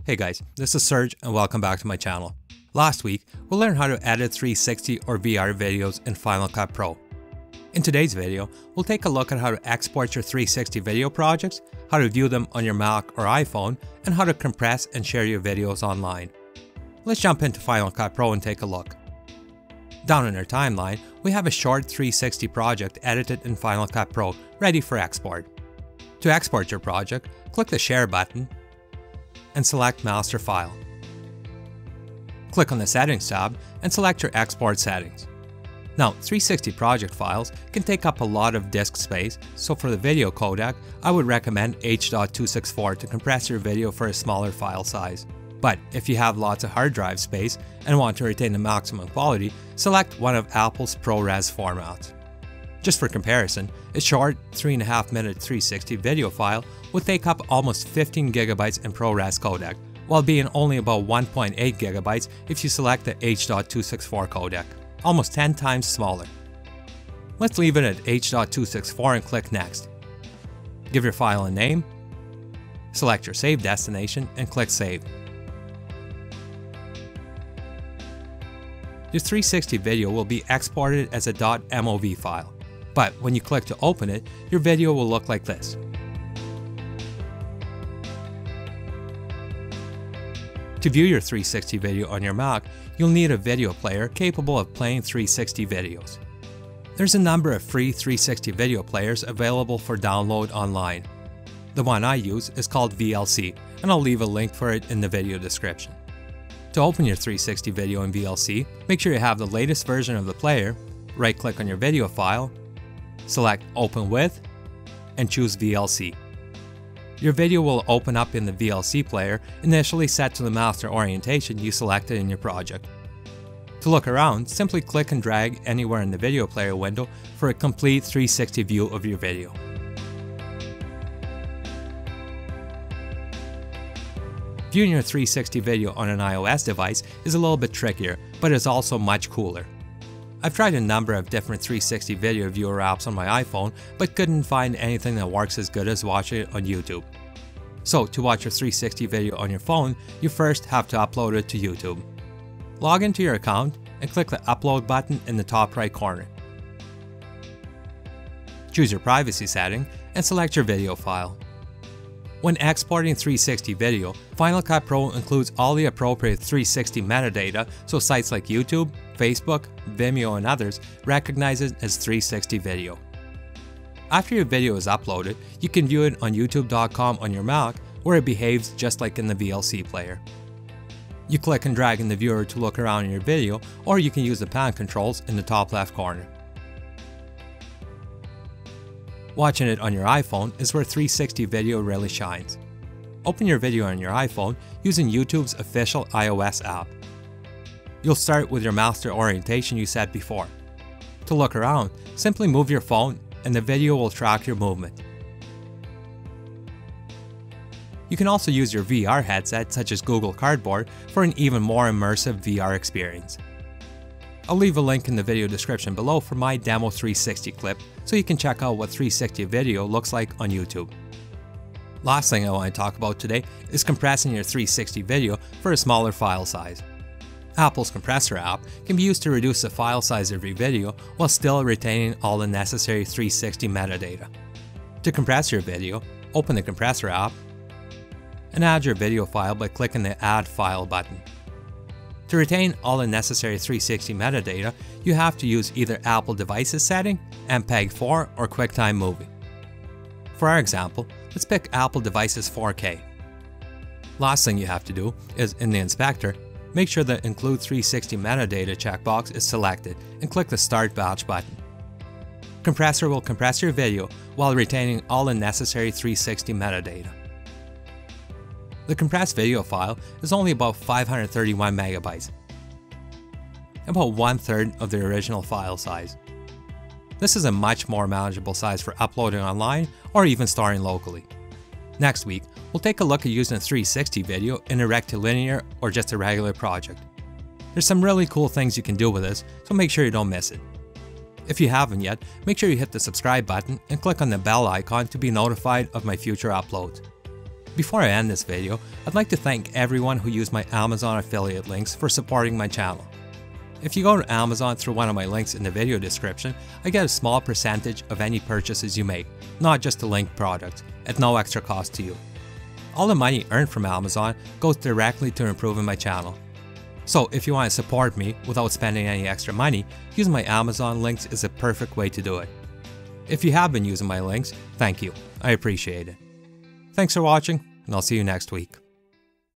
Hey guys, this is Serge and welcome back to my channel. Last week, we learned how to edit 360 or VR videos in Final Cut Pro. In today's video, we'll take a look at how to export your 360 video projects, how to view them on your Mac or iPhone, and how to compress and share your videos online. Let's jump into Final Cut Pro and take a look. Down in our timeline, we have a short 360 project edited in Final Cut Pro, ready for export. To export your project, click the Share button and select Master File. Click on the Settings tab and select your export settings. Now, 360 project files can take up a lot of disk space, so for the video codec, I would recommend H.264 to compress your video for a smaller file size. But if you have lots of hard drive space and want to retain the maximum quality, select one of Apple's ProRes formats. Just for comparison, a short 3.5 minute 360 video file will take up almost 15 GB in ProRes codec, while being only about 1.8 GB if you select the H.264 codec, almost 10 times smaller. Let's leave it at H.264 and click Next. Give your file a name, select your save destination and click Save. Your 360 video will be exported as a .mov file, but when you click to open it, your video will look like this. To view your 360 video on your Mac, you'll need a video player capable of playing 360 videos. There's a number of free 360 video players available for download online. The one I use is called VLC, and I'll leave a link for it in the video description. To open your 360 video in VLC, make sure you have the latest version of the player, right-click on your video file, select Open With, and choose VLC. Your video will open up in the VLC player, initially set to the master orientation you selected in your project. To look around, simply click and drag anywhere in the video player window for a complete 360 view of your video. Viewing your 360 video on an iOS device is a little bit trickier, but it's also much cooler. I've tried a number of different 360 video viewer apps on my iPhone, but couldn't find anything that works as good as watching it on YouTube. So to watch your 360 video on your phone, you first have to upload it to YouTube. Log into your account and click the Upload button in the top right corner. Choose your privacy setting and select your video file. When exporting 360 video, Final Cut Pro includes all the appropriate 360 metadata, so sites like YouTube, Facebook, Vimeo and others recognize it as 360 video. After your video is uploaded, you can view it on youtube.com on your Mac, where it behaves just like in the VLC player. You click and drag in the viewer to look around in your video, or you can use the pan controls in the top left corner. Watching it on your iPhone is where 360 video really shines. Open your video on your iPhone using YouTube's official iOS app. You'll start with your master orientation you set before. To look around, simply move your phone and the video will track your movement. You can also use your VR headset such as Google Cardboard for an even more immersive VR experience. I'll leave a link in the video description below for my demo 360 clip so you can check out what 360 video looks like on YouTube. Last thing I want to talk about today is compressing your 360 video for a smaller file size. Apple's Compressor app can be used to reduce the file size of your video while still retaining all the necessary 360 metadata. To compress your video, open the Compressor app and add your video file by clicking the Add File button. To retain all the necessary 360 metadata, you have to use either Apple Devices setting, MPEG-4 or QuickTime Movie. For our example, let's pick Apple Devices 4K. Last thing you have to do is, in the inspector, make sure the Include 360 Metadata checkbox is selected and click the Start Batch button. Compressor will compress your video while retaining all the necessary 360 metadata. The compressed video file is only about 531 megabytes, about 1/3 of the original file size. This is a much more manageable size for uploading online or even storing locally. Next week, we'll take a look at using a 360 video in a rectilinear or just a regular project. There's some really cool things you can do with this, so make sure you don't miss it. If you haven't yet, make sure you hit the subscribe button and click on the bell icon to be notified of my future uploads. Before I end this video, I'd like to thank everyone who used my Amazon affiliate links for supporting my channel. If you go to Amazon through one of my links in the video description, I get a small percentage of any purchases you make, not just the linked product, at no extra cost to you. All the money earned from Amazon goes directly to improving my channel. So if you want to support me without spending any extra money, using my Amazon links is a perfect way to do it. If you have been using my links, thank you, I appreciate it. Thanks for watching, and I'll see you next week.